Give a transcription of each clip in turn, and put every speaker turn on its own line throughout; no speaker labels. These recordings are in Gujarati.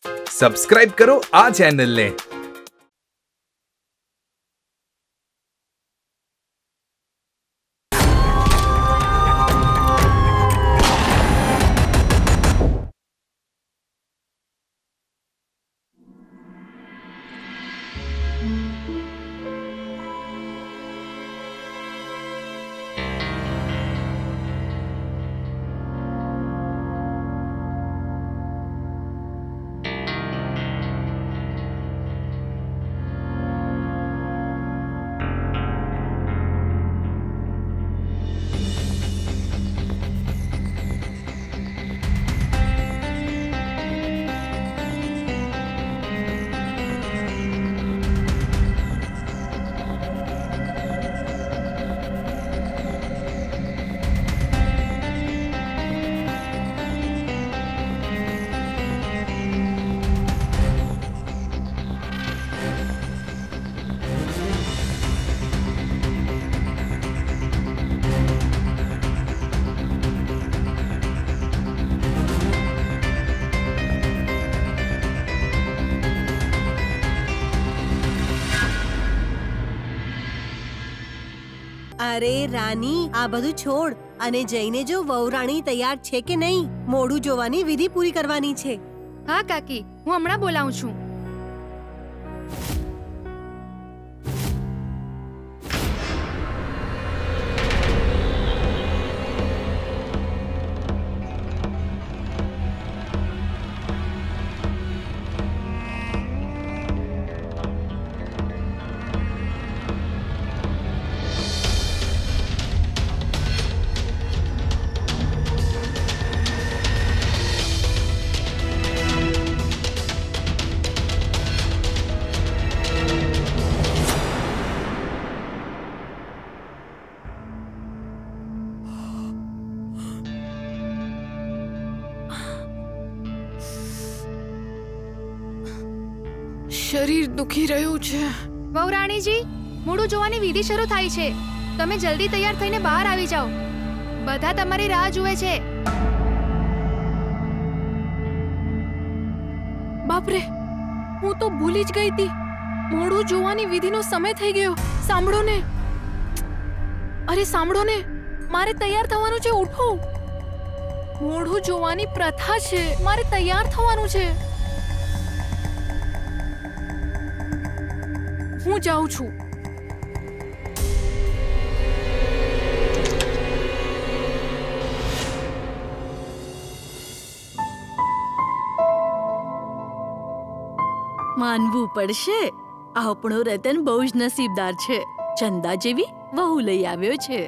सब्सक्राइब करो आ चैनल ने।
અરે રાની, આ બધું છોડ અને જઈને જો વહુરાણી તૈયાર છે કે નહીં. મોડું જોવાની વિધિ પૂરી કરવાની છે.
હા કાકી, હું હમણાં બોલાવું છું.
શરીર દુખી રહ્યું છે.
વહુરાણીજી, મોડું જોવાની વિધિ શરૂ થાય છે. તમે જલ્દી તૈયાર થઈને બહાર આવી જાઓ. બધા તમારી રાહ જુએ છે.
બાપરે, હું તો ભૂલી જ ગઈ હતી. મોડું જોવાની વિધિનો સમય થઈ ગયો. સાંભળો ને, અરે સાંભળો ને, મારે તૈયાર થવાનું છે. ઉઠો, મોડું જોવાની પ્રથા છે. મારે તૈયાર થવાનું છે. હું જાઉં છું.
માનવું પડશે, આપણો રતન બહુ જ નસીબદાર છે. ચંદા જેવી વહુ લઈ આવ્યો છે.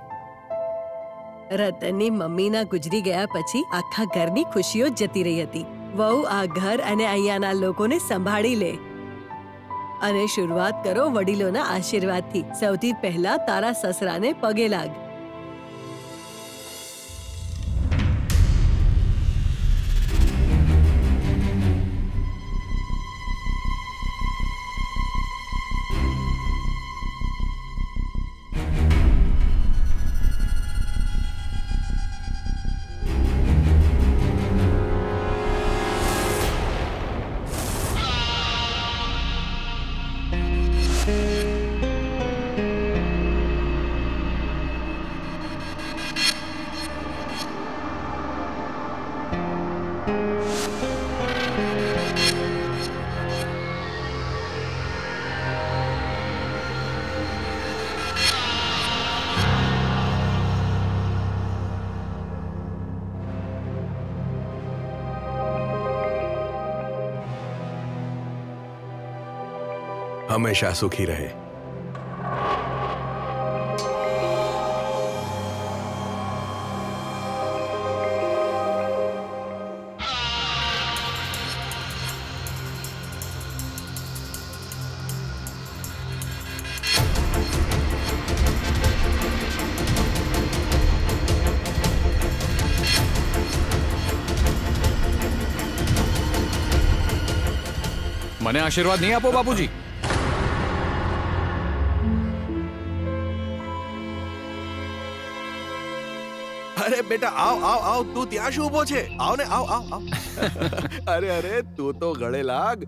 રતનની મમ્મીના ગુજરી ગયા પછી આખા ઘરની ખુશીઓ જતી રહી હતી. વહુ આ ઘર અને અહીંયાના લોકોને સંભાળી લે. અને શરૂઆત કરો વડીલોના આશીર્વાદથી. સૌથી પહેલા તારા સસરાને પગે લાગ.
હંમેશા સુખી રહે.
મને આશીર્વાદ નહીં આપો બાપુજી.
અરે બેટા આવ આવ આવ, તું ત્યાં શું ઊભો છે? આવ ને, આવ આવ આવ. અરે અરે, તું તો ગળે લાગ.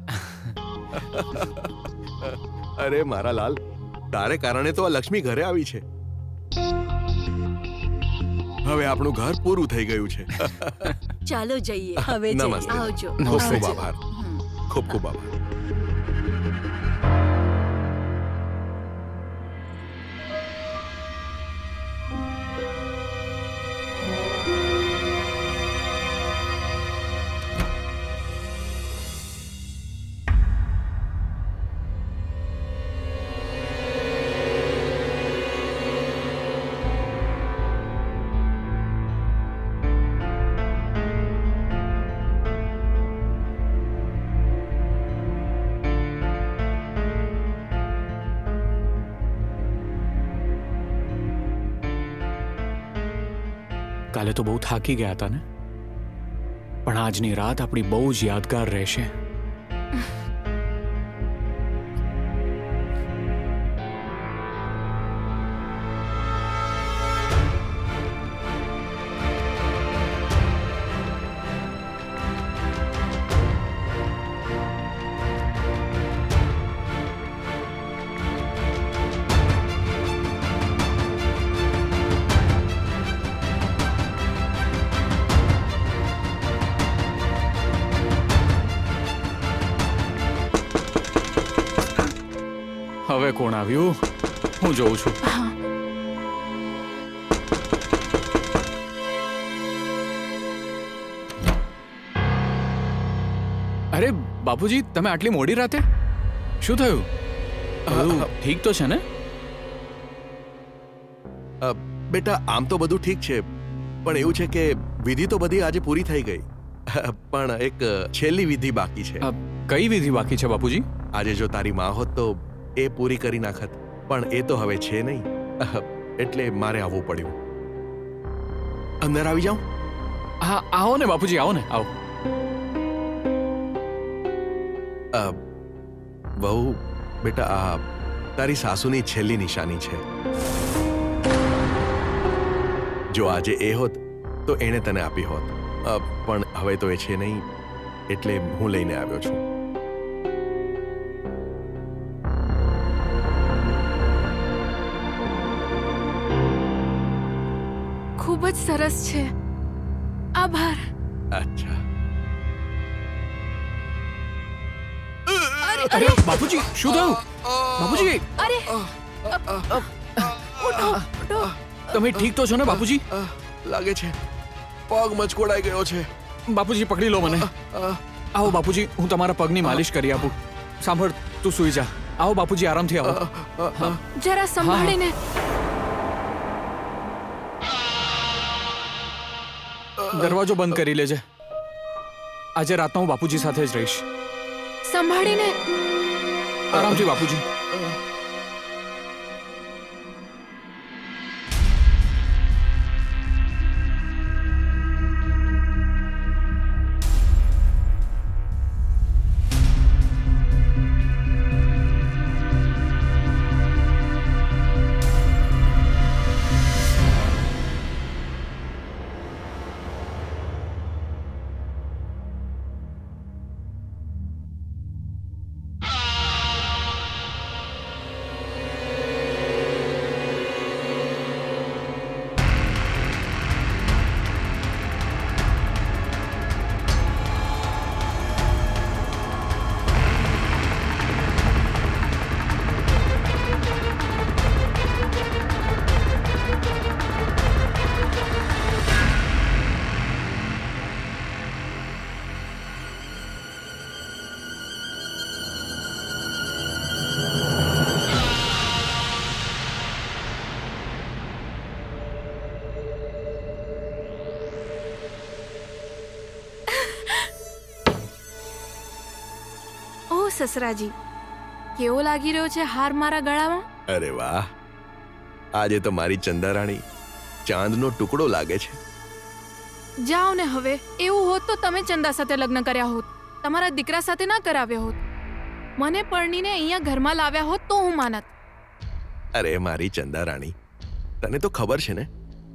અરે મારા લાલ, તારે કારણે તો આ લક્ષ્મી ઘરે આવી છે. હવે આપણું ઘર પૂરું થઈ ગયું છે.
ચાલો જઈએ.
હવે જઈએ.
નમસ્તે.
આવજો.
ખૂબ ખૂબ
આવજો.
આભાર. ખૂબ ખૂબ આભાર.
કાલે તો બહુ થાકી ગયા હતા ને, પણ આજની રાત આપણી બહુ જ યાદગાર રહેશે. હવે કોણ આવ્યું? હું જોઉં છું. અરે બાપુજી, તમે આટલી મોડી રાતે? શું થયું? બધું ઠીક તો છે ને?
બેટા આમ તો બધું ઠીક છે, પણ એવું છે કે વિધિ તો બધી આજે પૂરી થઈ ગઈ, પણ એક છેલ્લી વિધિ બાકી છે.
કઈ વિધિ બાકી છે બાપુજી?
આજે જો તારી માં હોત તો એ પૂરી કરી નાખત, પણ એ તો હવે છે નહીં, એટલે મારે આવવું પડ્યું. અંદર આવી જાઉં?
હા આવો ને બાપુજી, આવો ને, આવો.
બહુ બેટા, આ તારી સાસુની છેલ્લી નિશાની છે. જો આજે એ હોત તો એણે તને આપી હોત, પણ હવે તો એ છે નહીં, એટલે હું લઈને આવ્યો છું.
ખૂબ જ સરસ છે. આભાર.
અચ્છા.
અરે બાપુજી, શું થયું? બાપુજી,
અરે ઉઠો ઉઠો.
તમે ઠીક તો છો ને બાપુજી?
લાગે છે પગ મચકોડાઈ ગયો છે.
બાપુજી પકડી લો મને. આવો બાપુજી, હું તમારા પગની માલિશ કરી આપું. સાંભળ, તું સૂઈ જા. આવો બાપુજી, આરામથી આવો.
જરા સંભાળીને.
દરવાજો બંધ કરી લેજે. આજે રાતના હું બાપુજી સાથે જ રહીશ.
સંભાળીને.
આરામથી બાપુજી.
સસરાજી, કેવો લાગી રહ્યો છે હાર મારા ગળામાં?
અરે વાહ, આજે તો મારી ચંદારાણી ચાંદનો ટુકડો લાગે છે.
જાઓ ને હવે. એવું હોત તો તમે ચંદા સાથે લગ્ન કર્યા હોત, તમારા દીકરા સાથે ના કરાવ્યા હોત. મને પરણીને અહીંયા ઘરમાં લાવ્યા હોત તો હું માનત.
અરે મારી ચંદારાણી, તને તો ખબર છે ને,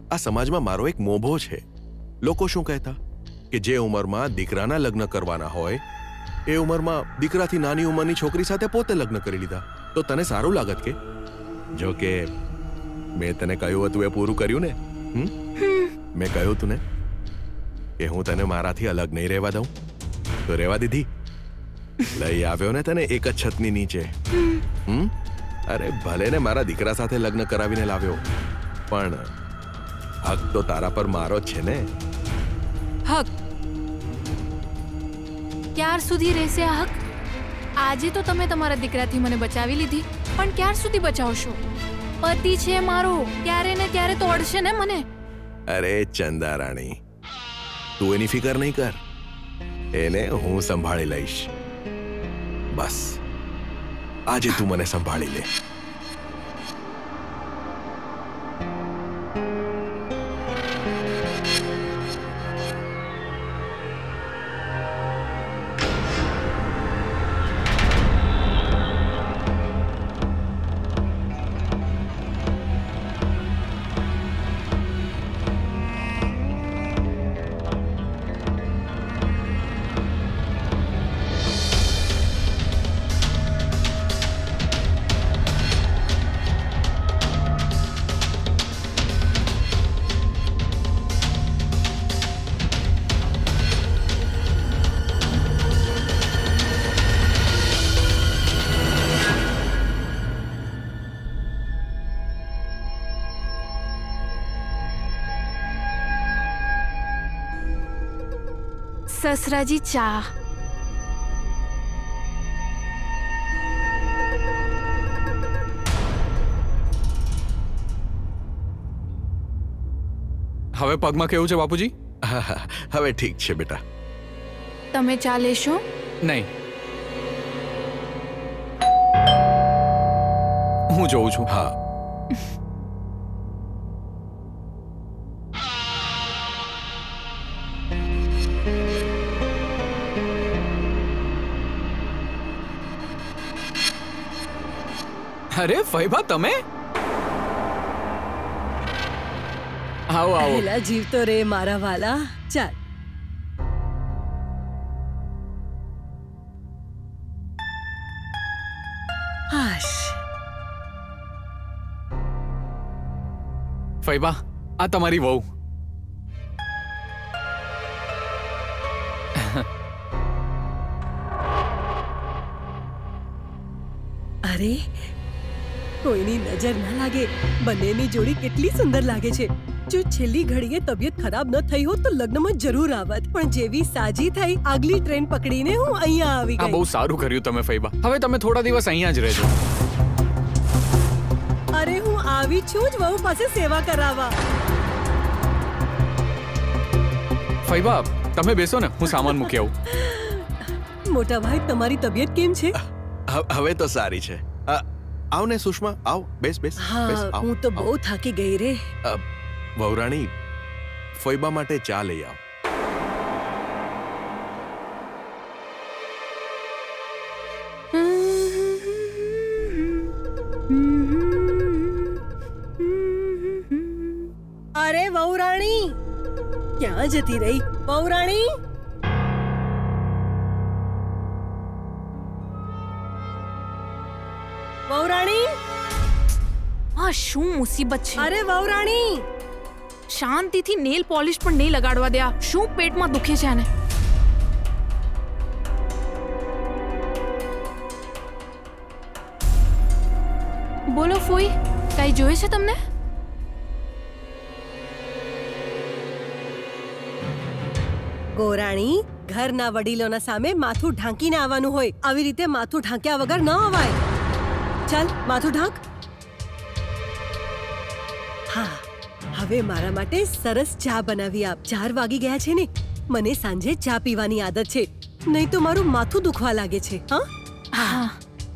આ સમાજમાં મારો એક મોભો છે. લોકો શું કહેતા કે જે ઉંમરમાં દીકરાના લગ્ન કરવાના હોય એ ઉંમરમાં દીકરાથી નાની ઉંમરની છોકરી સાથે પોતે લગ્ન કરી લીધા તો તને સારું લાગત કે? જો કે મેં તને કહ્યું હતું એ પૂરું કર્યું ને. મેં કહ્યું તું ને કે હું તને મારાથી અલગ નહીં રહેવા દઉં, તો રહેવા દીધી. લઈ આવ્યો ને તને એક જ છતની નીચે. અરે ભલે ને મારા દીકરા સાથે લગ્ન કરાવીને લાવ્યો, પણ હક તો તારા પર મારો જ છે ને.
હક ક્યાર સુધી રહેશે આ હક? આજે તો તમે તમારા દીકરાથી મને બચાવી લીધી, પણ ક્યાર સુધી બચાવશો? પતિ છે મારો, ક્યારે ને ક્યારે તો અડશે ને મને.
અરે ચંદા રાણી, તું એની ફિકર નહીં કર, એને હું સંભાળી લઈશ. બસ આજે તું મને સંભાળી લે.
સસરાજી ચા.
હવે પગમાં કેવું છે બાપુજી?
હવે ઠીક છે બેટા.
તમે ચા લેશો?
નહીં, હું જોઉં છું.
હા,
અરે ફૈબા, તમે આવો આવો.
પહેલા જીવતો રે મારા વાલા. ચાલ. હાશ.
ફૈબા, આ તમારી વહુ.
અરે કોઈની નજર ના લાગે, બંનેની જોડી કેટલી સુંદર લાગે છે. જો છેલ્લી ઘડીએ તબિયત ખરાબ ન થઈ હોત તો લગ્નમાં જરૂર આવત, પણ જેવી સાજી થઈ આગલી ટ્રેન પકડીને હું અહીંયા આવી
આ
ગઈ.
બહુ સારું કર્યું તમે ફૈબા. હવે તમે થોડા દિવસ અહીંયા જ રહેજો.
અરે હું આવી છું જ વહુ પાસે સેવા કરાવવા.
ફૈબા, તમે બેસો ને, હું સામાન મૂકી આવું.
મોટા ભાઈ, તમારી તબિયત કેમ છે?
હવે તો સારી છે. આવ ને સુષ્મા, આવ, બેસ બેસ બેસ.
હા,
આવ,
હું તો
આવ.
બહુ થાકી ગઈ રે.
વહુરાણી, ફૈબા માટે ચા લઈ આવ.
અરે વહુરાણી, ક્યાં જતી રહી વહુરાણી? વહુરાણી,
આ શું મુસીબત છે?
અરે વહુરાણી,
શાંતિથી નેલ પોલિશ પણ નહીં લગાડવા દે. શું પેટમાં દુખે છે આને? બોલો ફોઈ, કઈ જોઈએ છે તમને?
ગોરાણી, ઘરના વડીલોના સામે માથું ઢાંકીને આવવાનું હોય. આવી રીતે માથું ઢાંક્યા વગર ન અવાય. ચાલ, માથું ઢાંક. હા, હવે મારા માટે સરસ ચા બનાવી આપ. 4 વાગી ગયા છે ને, મને સાંજે ચા પીવાની આદત છે, નહીં તો મારું માથું દુખવા લાગે છે. હા,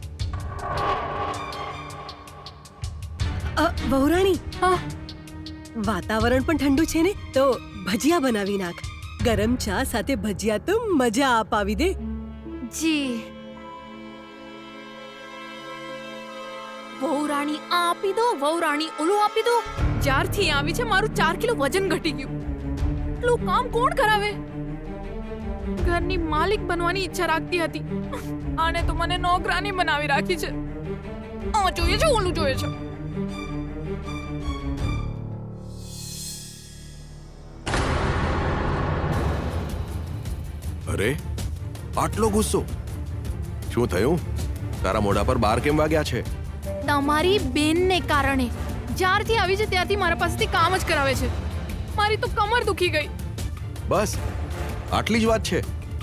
વહુરાણી, વાતાવરણ પણ ઠંડુ છે ને, તો ભજીયા બનાવી નાખ. ગરમ ચા સાથે ભજીયા તો મજા અપાવી દે.
જી. રાણી આ આપી દો, વહુ રાણી ઓલું આપી દો. જ્યારથી આવી છે મારું 4 કિલો વજન ઘટી ગયું. એટલું કામ કોણ કરાવે? ઘરની માલિક બનવાની ઈચ્છા રાખતી હતી, આને તો મને નોકરાની બનાવી રાખી છે. આ જોઈએ છે, ઓલું જોઈએ છે.
અરે આટલો ગુસ્સો શું થયું? તારા મોઢા પર બાર કેમ વાગ્યા છે?
તમારી બેનને કારણે. જ્યારથી આવી છે ત્યારથી મારા પાસેથી કામ જ કરાવે છે. મારી તો કમર દુખી ગઈ.
બસ આટલી જ વાત છે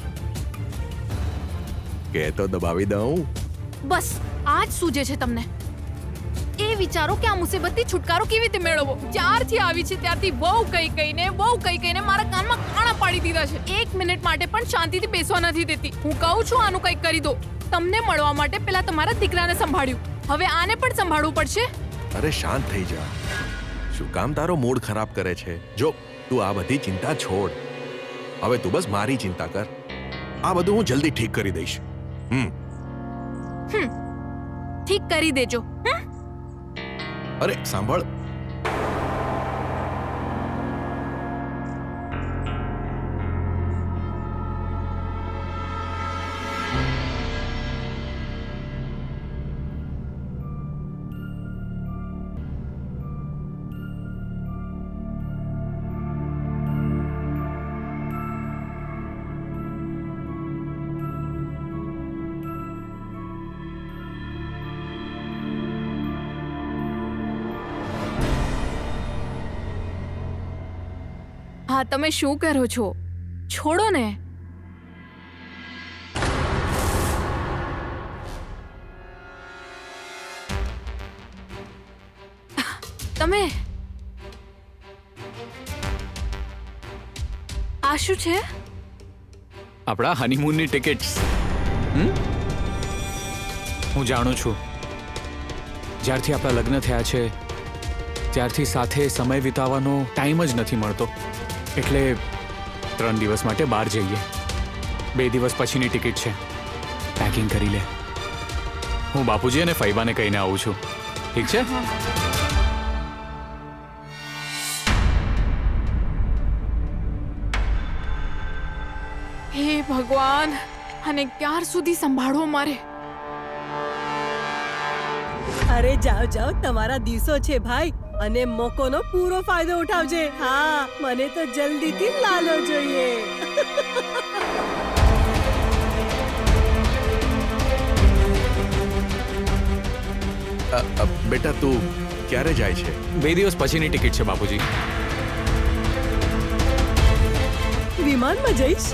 કે તો દબાવી દઉં?
બસ આ જ સૂજે છે તમને. એ વિચારો કે આ મુસીબતથી છુટકારો કેવી રીતે મેળવવો. જ્યારથી આવી છે ત્યારથી બહુ કઈ કઈને મારા કાનમાં કાણા પાડી દીધા છે. 1 મિનિટ માટે પણ શાંતિથી બેસવા નથી દેતી. હું કહું છું આનું કંઈક કરી દો. તમને મળવા માટે પેલા તમારા દીકરાને સંભાળ્યું, હવે આને પણ સંભાળવું પડશે.
અરે શાંત થઈ જા. શું કામ તારો મૂડ ખરાબ કરે છે? જો તું આ બધી ચિંતા છોડ. હવે તું બસ મારી ચિંતા કર. આ બધું હું જલ્દી ઠીક કરી દઈશ.
ઠીક કરી દેજો.
અરે સાંભળ,
હા તમે શું કરો છો? છોડો ને. તમે આ શું છે?
આપણા હનીમૂનની ટિકિટ્સ. હું જાણું છું જ્યારથી આપણા લગ્ન થયા છે ત્યારથી સાથે સમય વિતાવવાનો ટાઈમ જ નથી મળતો. એટલે 3 દિવસ માટે બહાર જઈએ. 2 દિવસ પછીની ટિકિટ છે. પેકિંગ કરી લે. હું બાપુજી અને ફૈબાને કહીને આવું છું. ઠીક છે?
હે ભગવાન, અને ક્યાર સુધી સંભાળવો મારે?
અરે જાઓ જાઓ, તમારા દિવસો છે ભાઈ, અને મોકોનો પૂરો ફાયદો ઉઠાવજે. હા, મને તો જલ્દીથી લાલો જોઈએ.
બેટા તું ક્યારે જાય છે?
2 દિવસ પછીની ટિકિટ છે બાપુજી.
વિમાનમાં જઈશ?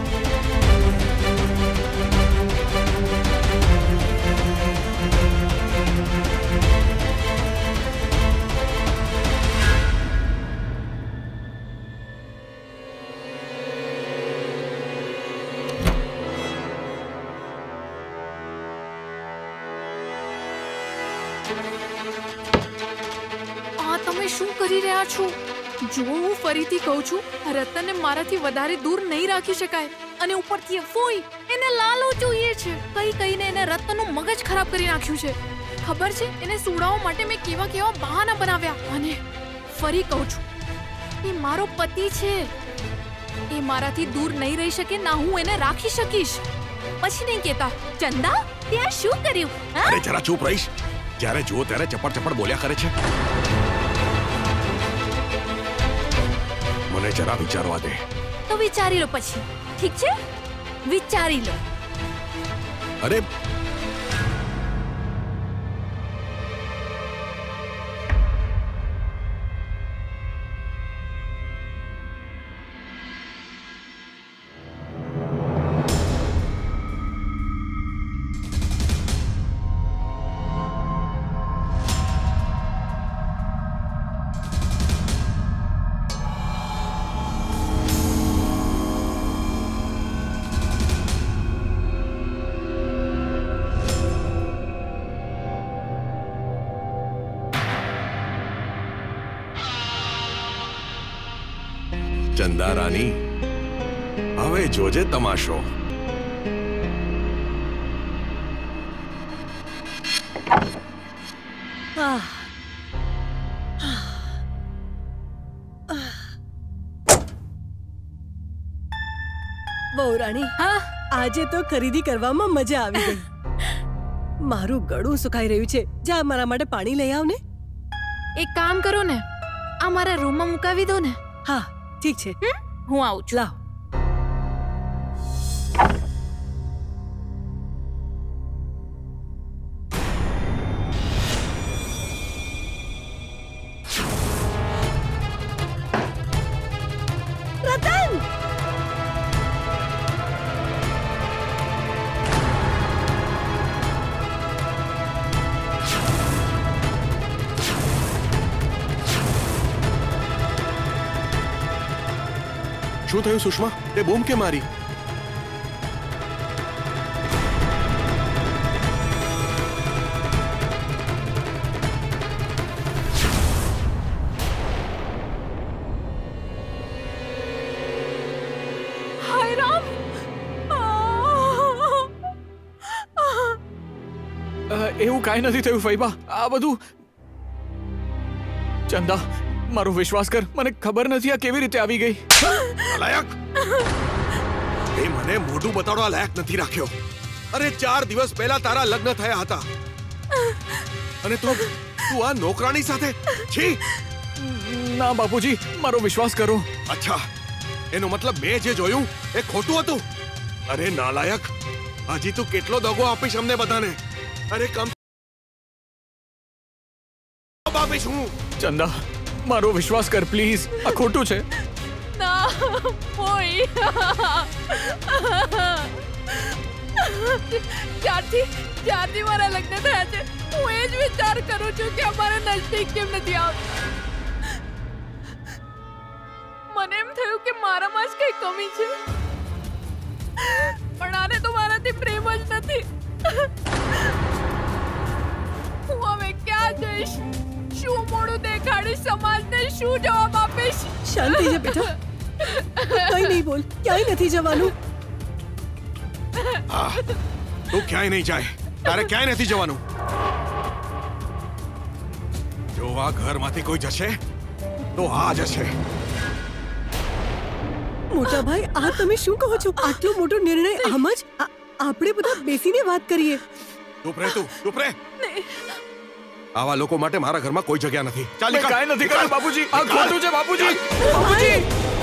તમે શું કરી રહ્યા છો? જો હું ફરીથી કહું છું, રતનને મારાથી વધારે દૂર નહીં રાખી શકાય. અને ઉપરથી એ ફોઈ, એને લાલો જોઈએ છે. કહીને એને રતનનું મગજ ખરાબ કરી નાખ્યું છે. ખબર છે એને સુડાવવા માટે મેં કેવા બહાના બનાવ્યા. અને ફરી કહું છું, એ મારો પતિ છે. એ મારાથી દૂર નહીં રહી શકે, ના હું એને રાખી શકીશ. પછી નહીં કહેતા ચંદા ત્યાં શું કર્યું.
અરે જરા ચૂપ રહીશ. જ્યારે જુઓ ત્યારે ચપડ બોલ્યા કરે છે. મને જરા વિચારવા દે.
તો વિચારી લો પછી. ઠીક છે, વિચારી લો.
અરે ચંદા રાની, હવે જોજે તમાશો.
વહુ રાણી,
હા
આજે તો ખરીદી કરવામાં મજા આવી ગઈ. મારું ગળું સુકાઈ રહ્યું છે. જા મારા માટે પાણી લઈ આવ ને.
એક કામ કરો ને, આ મારા રૂમમાં મુકાવી દો ને.
હા ઠીક છે,
હું આવું છું.
લાવ. રતન!
શું થયું સુષ્મા? તે બૂમ કે મારી?
હાય રામ!
એવું કાંઈ નથી થયું ફૈબા. આ બધું ચંદા, મારો વિશ્વાસ કર, મને ખબર નથી આ કેવી રીતે આવી ગઈ.
લાયક એ મને મોઢું બતાડવા લાયક નથી રાખ્યો. અરે 4 દિવસ પહેલા તારા લગ્ન થયા હતા અને તું આ નોકરાણી સાથે છી.
ના બાપુજી, મારો વિશ્વાસ કરો.
અચ્છા, એનો મતલબ મેં જે જોયું એ ખોટું હતું? અરે નાલાયક, હજી તું કેટલો દગો આપીશ અમને બધાને? અરે કમ આપીશ હું.
ચંદા, મારો વિશ્વાસ કર પ્લીઝ, આ ખોટું છે.
ના ઓય, જ્યારથી મારા લગ્ન થયા છે હું એ જ વિચાર કરું છું કે અમારે નજદીક કેમ નથી આવતું. મને એમ થયું કે મારામાં જ કઈ કમી છે, પણ આને તો મારાથી પ્રેમ જ નથી. હું હવે ક્યાં જઈશ? શું મોડું દેખાડીશ સમાજને? શું જવાબ આપીશ?
શાંતિ છે બેટા, કઈ નહીં બોલ. ક્યાંય નથી જવાનું.
તું ક્યાંય નહીં જાય. તારે ક્યાંય નથી જવાનું. જો આ ઘરમાંથી કોઈ જશે તો આ જશે.
મોટા ભાઈ, આ તમે શું કહો છો? આટલો મોટો નિર્ણય આમ જ? આપણે બધા બેસીને વાત કરીએ.
ચૂપ રહે તું, ચૂપ રહે. આવા લોકો માટે મારા ઘરમાં કોઈ જગ્યા નથી. ચાલ નીકળ.
કાંઈ નથી કર્યું બાપુજી, આ ખોટું છે બાપુજી. બાપુજી!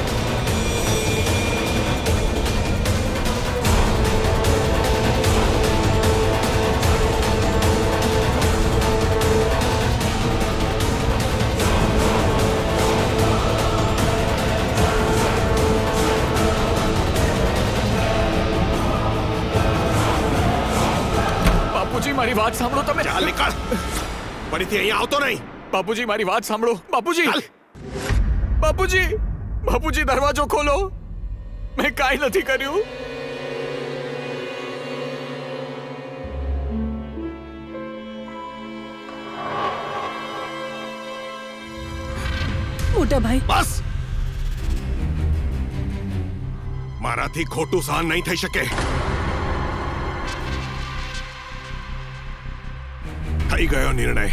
બાપુજી, મારી વાત સાંભળો તમે.
ચાલ નીકળ. ફરીથી અહીંયા આવતો નહીં.
બાપુજી, મારી વાત સાંભળો. બાપુજી! બાપુજી! બાપુજી, દરવાજો ખોલો. મેં કાંઈ નથી કર્યું.
મોટા ભાઈ,
બસ. મારાથી ખોટું સહન નહીં થઈ શકે. થઈ ગયો નિર્ણય.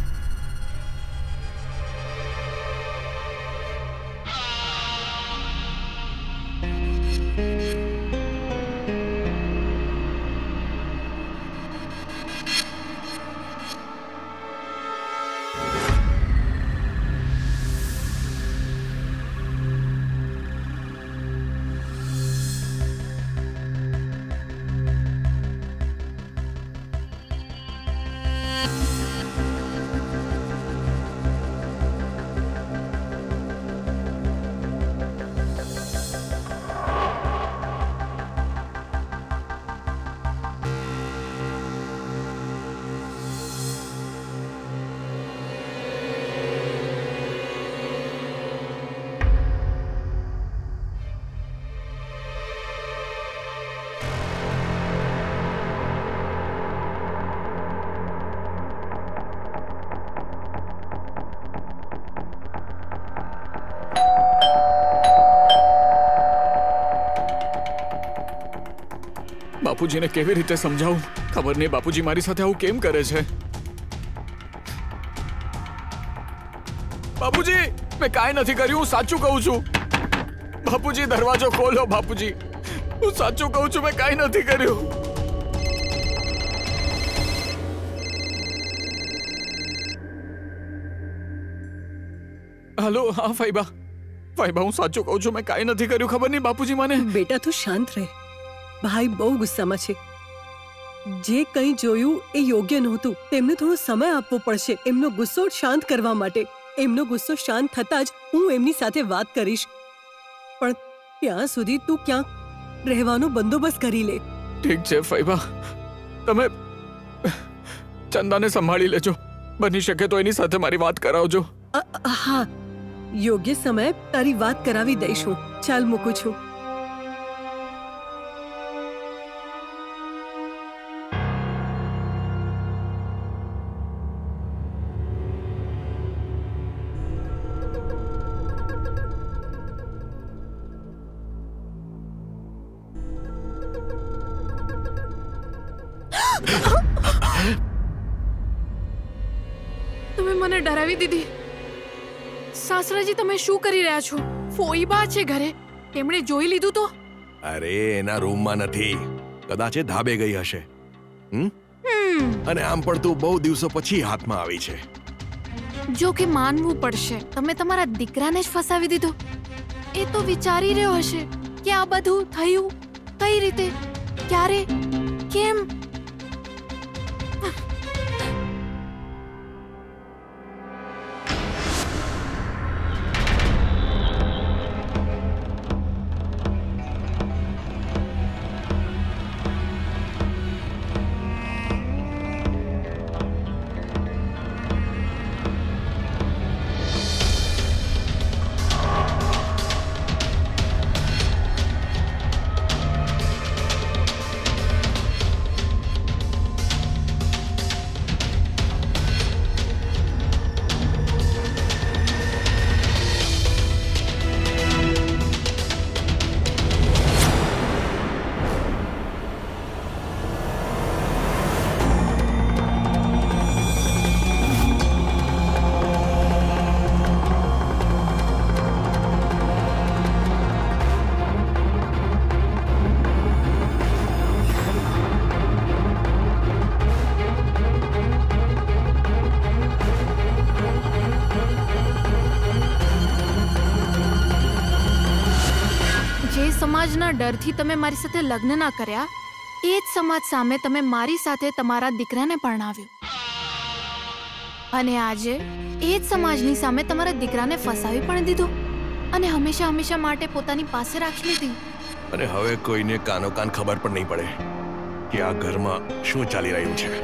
બાપુજીને કેવી રીતે સમજાવું? ખબર નહીં બાપુજી મારી સાથે આવું કેમ કરે છે. બાપુજી, મેં કાંઈ નથી કર્યું, હું સાચું કહું છું. બાપુજી, દરવાજો ખોલો બાપુજી. હું સાચું કહું છું, મેં કાંઈ નથી કર્યું. હાલો, હા ફાઈબા. ફાઈબા, હું સાચું કહું છું, મેં કાંઈ નથી કર્યું. ખબર નહીં બાપુજી મને.
બેટા તું શાંત રહે. ભાઈ બહુ ગુસ્સામાં છે. જે કંઈ જોયું એ યોગ્ય નહોતું. તેમને થોડો સમય આપવો પડશે એમનો ગુસ્સો શાંત કરવા માટે. એમનો ગુસ્સો શાંત થતાં જ હું એમની સાથે વાત કરીશ. પણ ત્યાં સુધી તું ક્યાંક રહેવાનો બંદોબસ્ત કરી લે.
ઠીક છે ફાઈબા, તમે ચંદાને સંભાળી લેજો. બની શકે તો એની સાથે મારી વાત કરાવજો.
હા, યોગ્ય સમયે તારી વાત કરાવી દઈશું. ચાલ મૂકું છું.
તમે મને ડરાવી દીધી. સાસરાજી, તમે શું કરી રહ્યા છો? ફોઈબા છે ઘરે, તેમણે જોઈ લીધું તો?
અરે એના રૂમમાં નથી, કદાચ એ ધાબે ગઈ હશે. અને આમ પણ તું બહુ દિવસો પછી હાથમાં આવી છે.
જો કે માનવું પડશે, તમે તમારા દીકરાને જ ફસાવી દીધો. એ તો વિચારી રહ્યો હશે કે આ બધું થયું કઈ રીતે, ક્યારે, કેમ. સમાજના ડરથી તમે મારી સાથે લગ્ન ના કર્યા, એ જ સમાજ સામે તમે મારી સાથે તમારા દીકરાને પરણાવ્યું. અને આજે એ જ સમાજની સામે તમારા દીકરાને ફસાવી પણ દીધો અને હંમેશા હંમેશા માટે પોતાની પાસે રાખી લીધી.
અને હવે કોઈને કાનો કાન ખબર પણ નહીં પડે કે આ ઘરમાં શું ચાલી રહ્યું છે.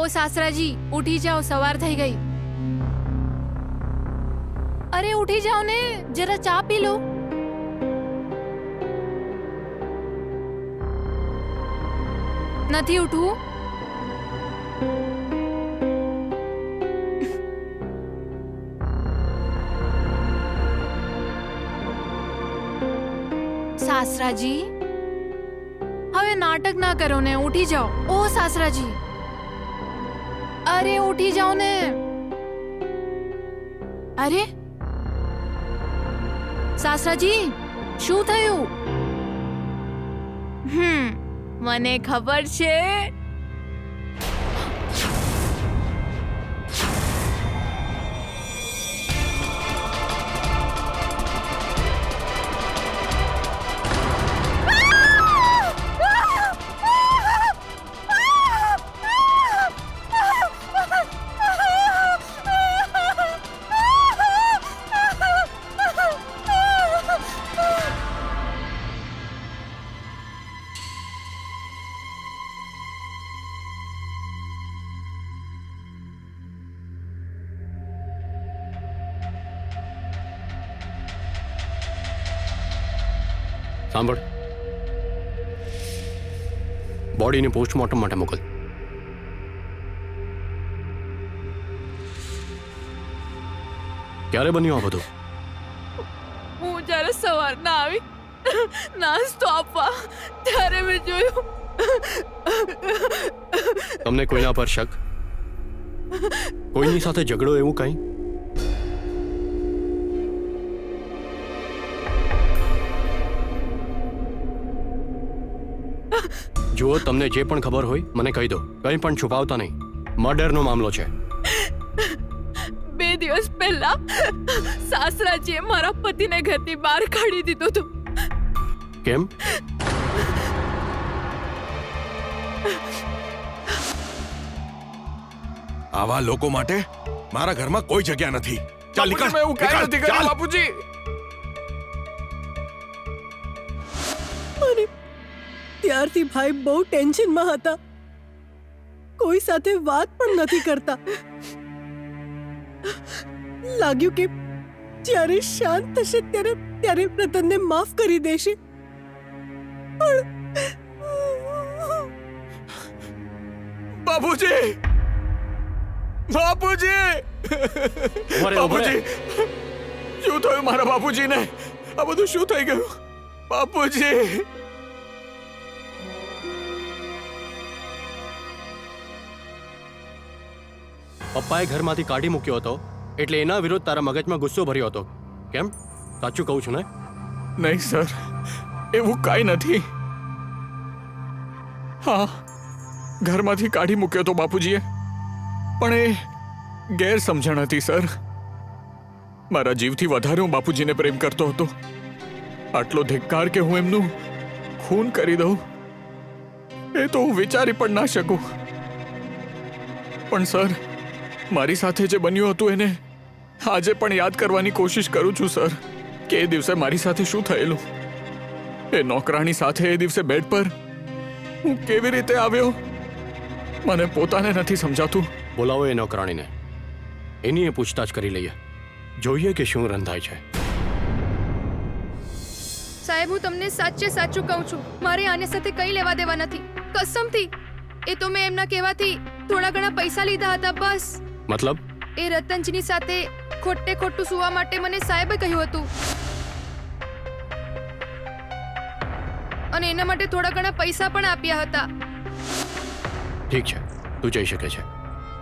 સાસરાજી ઉઠી જાઓ, સવાર થઈ ગઈ. અરે ઉઠી જાઓ ને, જરા ચા પી લો. નથી ઉઠવું? સાસરાજી હવે નાટક ના કરો ને, ઉઠી જાઓ. ઓ સાસરાજી, અરે ઉઠી જાઓ ને. અરે સાસરાજી, શું થયું? મને ખબર છે.
સાંભળ, બોડીને પોસ્ટમોર્ટમ માટે મોકલ. ક્યારે બન્યું આ બધું?
હું જ્યારે સવારના આવી નાસ્તો આપવા ત્યારે મેં જોયું.
તમને કોઈના પર શક? કોઈની સાથે ઝઘડો એવું કંઈ? જુઓ, તમને જે પણ ખબર હોય મને કહી દો, કંઈ પણ છુપાવતા નહીં. મર્ડરનો મામલો છે.
2 દિવસ પહેલા સાસરાજીએ મારા પતિને ઘરથી બહાર કાઢી દીધો હતો.
કેમ?
આવા લોકો માટે મારા ઘરમાં કોઈ જગ્યા નથી. ચાલ નીકળ.
મેં એવું કાંઈ નથી કર્યું બાપુજી.
અને ત્યારથી ભાઈ બહુ ટેન્શનમાં હતા, કોઈ સાથે વાત પણ નથી કરતા. લાગ્યું કે જ્યારે શાંત થશે ત્યારે રતનને માફ કરી દેશે.
બાપુજી, બાપુજી, બાપુજી, શું થયું મારા બાપુજીને? આ બધું શું થઈ ગયું બાપુજી?
પપ્પાએ ઘરમાંથી કાઢી મૂક્યો હતો એટલે એના વિરુદ્ધ તારા મગજમાં ગુસ્સો ભર્યો હતો. કેમ? સાચું કહું છું ને?
નહીં સર, એવું કાંઈ નથી. હા, ઘરમાંથી કાઢી મૂક્યો તો બાપુજીએ, પણ એ ગેરસમજણ હતી સર. મારા જીવથી વધારે હું બાપુજીને પ્રેમ કરતો હતો. આટલો ધિક્કાર કે હું એમનું ખૂન કરી દઉં એ તો હું વિચારી પણ ના શકું. પણ સર, મારી સાથે જે બન્યું હતું એને આજે પણ યાદ કરવાની કોશિશ કરું છું સર, કે એ દિવસે મારી સાથે શું થયેલું. એ નોકરાણી સાથે એ દિવસે બેડ પર હું કેવી રીતે આવ્યો મને પોતાને નથી સમજાતું.
બોલાવો એ નોકરાણીને, એની એ પૂછતાછ કરી લઈએ, જોઈએ કે શું રંધાય છે.
સાહેબ, હું તમને સાચે સાચું કહું છું, મારે આની સાથે કંઈ લેવા દેવા નથી, કસમથી. એ તો મેં એમના કહેવાથી થોડા ઘણા પૈસા લીધા હતા, બસ.
મતલબ?
એ રતનજીની સાથે ખોટે ખોટું સુવા માટે મને સાહેબે કહ્યું હતું, અને એના માટે થોડા ઘણા પૈસા પણ આપ્યા હતા.
ઠીક છે, તું જઈ શકે છે.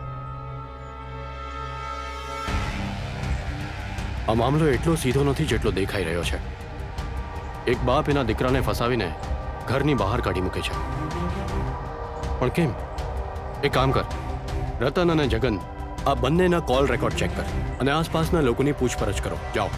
આ મામલો એટલો સીધો નથી જેટલો દેખાઈ રહ્યો છે. એક બાપ એના દીકરાને ફસાવીને ઘરની બહાર કાઢી મૂકે છે. પણ કેમ? એક કામ કર, રતન અને જગન આ બંનેના કોલ રેકોર્ડ ચેક કર અને આસપાસના લોકોની પૂછપરછ કરો. જાઓ.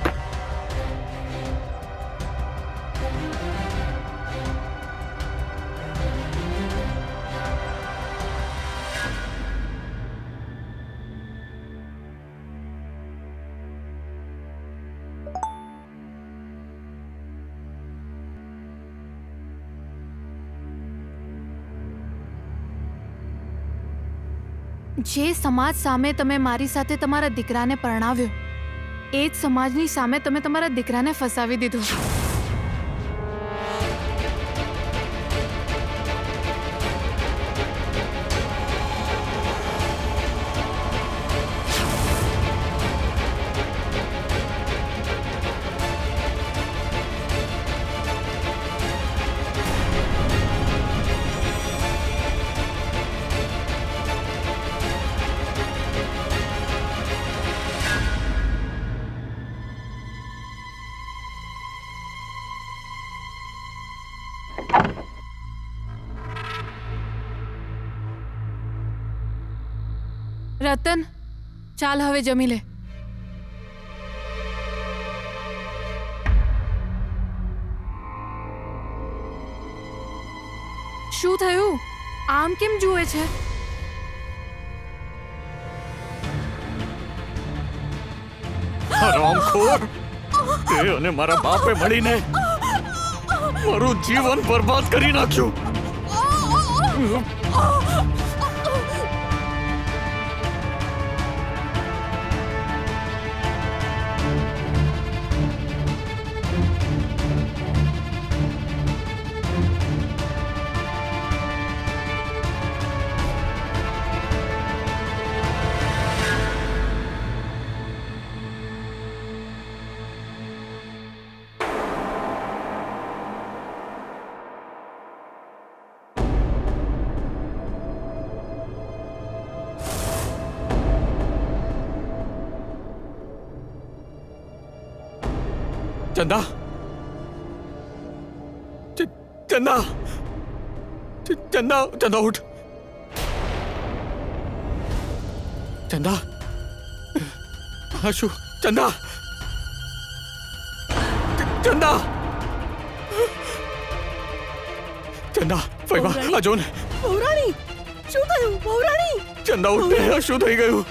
જે સમાજ સામે તમે મારી સાથે તમારા દીકરાને પરણાવ્યો, એ જ સમાજની સામે તમે તમારા દીકરાને ફસાવી દીધો. રતન, ચાલ હવે જમી લે. શું થયું? આમ કેમ જુએ છે?
હરામખોર! તે અને મારા બાપે મળીને મારું જીવન બરબાદ કરી નાખ્યું. ચંદા, ચંદા, ચંદા, ચંદા ઉઠ. ચંદા, હા શું? ચંદા, ચંદા, ચંદા, ફઈબા આ જો ને.
પૌરાણી, શું થયું? પૌરાણી,
ચંદા ઉઠ ને. આ શું થઈ ગયું?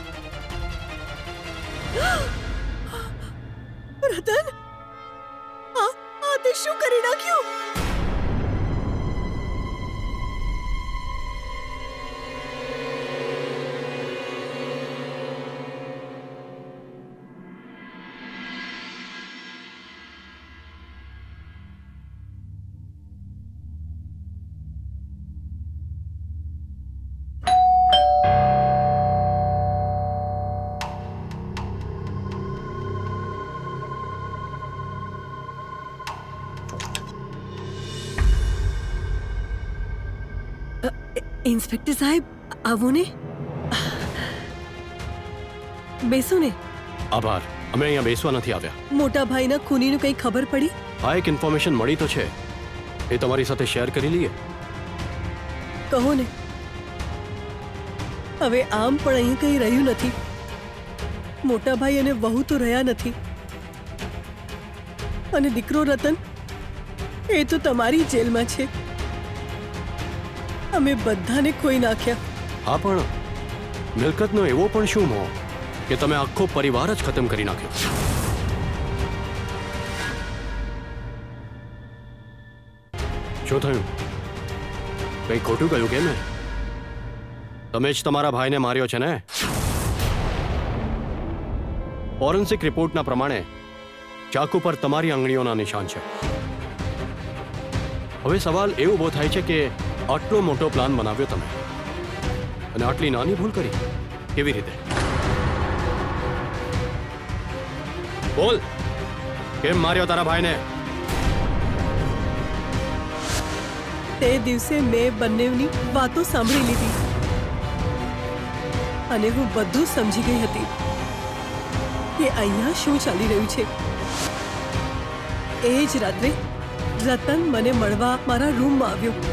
રતન, તે શું કરી નાખ્યું? ઇન્સ્પેક્ટર સાહેબ, આવો ને. બેસો ને.
આભાર. અમે અહીંયા બેસવા નથી આવ્યા.
મોટા ભાઈના ખૂનીનું કંઈ ખબર પડી?
આ એક ઇન્ફોર્મેશન મળી તો છે, એ તમારી સાથે શેર કરી લઈએ.
કહો ને. હવે આમ પણ અહીં કંઈ રહ્યું નથી. મોટા ભાઈ અને વહુ તો રહ્યા નથી, અને દીકરો રતન એ તો તમારી જેલમાં છે. અમે બધાને ખોઈ નાખ્યા.
હા, પણ મિલકતનો એવો પણ શું મોહ કે તમે આખો પરિવાર જ ખતમ કરી નાખ્યો? શું થયું? કંઈ ખોટું ગયું કે મેં? તમે જ તમારા ભાઈને માર્યો છે ને? ફોરેન્સિક રિપોર્ટના પ્રમાણે ચાકુ પર તમારી આંગળીઓના નિશાન છે. હવે સવાલ એ ઊભો થાય છે કે આટલો મોટો પ્લાન બનાવ્યો તમે અને આટલી નાની ભૂલ કરી કેવી રીતે? બોલ, કેમ માર્યો તારા ભાઈને?
તે દિવસે મેં બંનેની વાતો સાંભળી લીધી અને હું બધું સમજી ગઈ હતી કે અહીંયા શું ચાલી રહ્યું છે. એ જ રાત્રે રતન મને મળવા મારા રૂમમાં આવ્યો.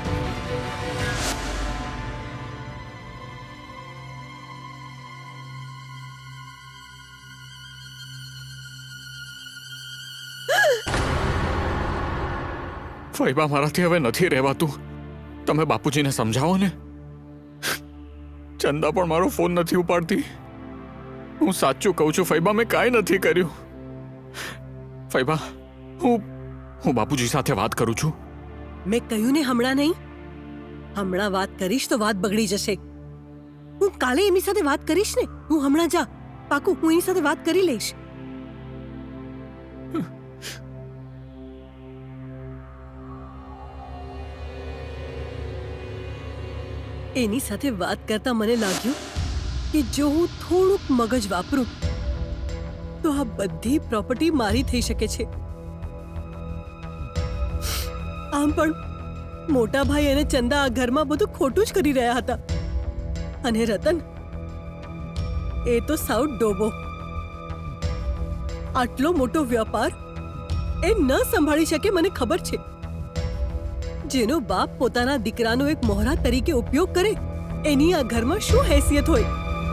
ફઈબા, મારાથી હવે નથી રહેવાતું. તમે બાપુજીને સમજાવો ને. ચંદા પણ મારો ફોન નથી ઉપાડતી. હું સાચું કહું છું ફઈબા, મેં કાંઈ નથી કર્યું. ફઈબા, હું બાપુજી સાથે વાત કરું છું.
મેં કહ્યું ને હમણાં નહીં. હમણાં વાત કરીશ તો વાત બગડી જશે. હું કાલે એમની સાથે વાત કરીશ ને. હું હમણાં જા પાકું હું એની સાથે વાત કરી લઈશ. એની સાથે વાત કરતા મને લાગ્યું કે જો હું થોડુંક મગજ વાપરું તો આ બધી પ્રોપર્ટી મારી થઈ શકે છે. આમ પણ મોટા ભાઈ અને ચંદા આ ઘરમાં બધું ખોટું જ કરી રહ્યા હતા અને રતન એ તો સાવ ડોબો. આટલો મોટો વ્યાપાર એ ન સંભાળી શકે મને ખબર છે. જેનો બાપ પોતાના દીકરાનો એક મોહરા તરીકે ઉપયોગ કરે એની આ ઘરમાં શું હેસિયત હોય?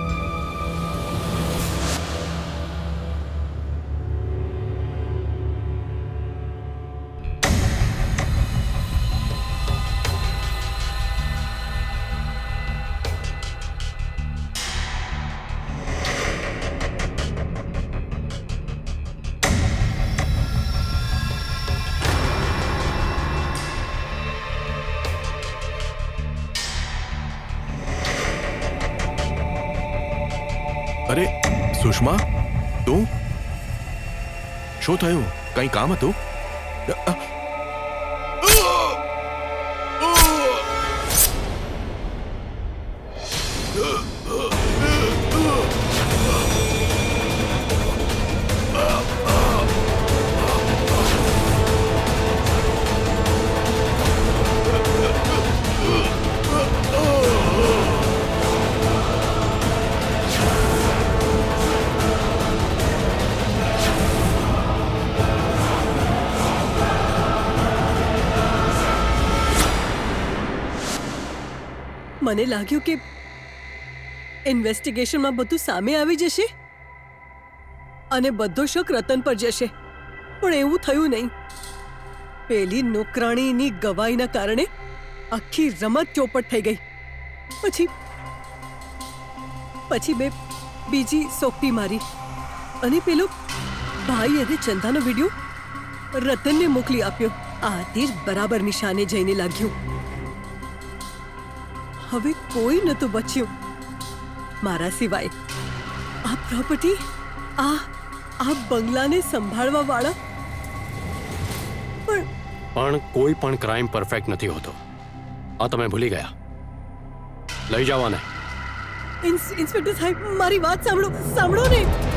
અરે સુષ્મા, તું શું થયું? કઈ કામ હતું?
મને લાગ્યું કે ઇન્વેસ્ટિગેશનમાં બધું સામે આવી જશે અને બધો શક રતન પર જશે, પણ એવું થયું નહીં. પેલી નોકરાણીની ગવાહીના કારણે આખી રમત ચોપટ થઈ ગઈ. પછી બે બીજી સોકટી મારી અને પેલો ભાઈ અને ચંદાનો વિડીયો રતનને મોકલી આપ્યો. આ તીર બરાબર નિશાને જઈને લાગ્યું. હવે કોઈ નતું બચ્યું મારા સિવાય. આ પ્રોપર્ટી, આ બંગલાને સંભાળવા વાળા.
પણ કોઈ પણ ક્રાઇમ પરફેક્ટ નથી હોતો. આ તમે ભૂલી ગયા. લઈ જાઓ આને.
ઇન્સ્પેક્ટર સાહેબ મારી વાત સાંભળો ને.